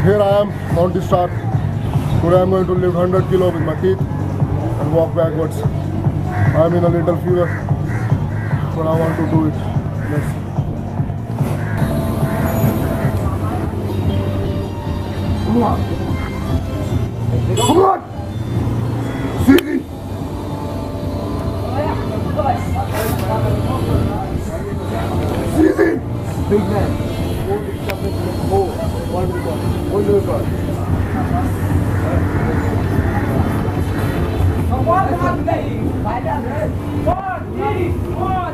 Here I am, montystar. Today I am going to lift 100 kilo with my teeth and walk backwards. I am in a little fever, but I want to do it. Let's see. Come on! Come on! See? Easy! Big man. One to the God. One,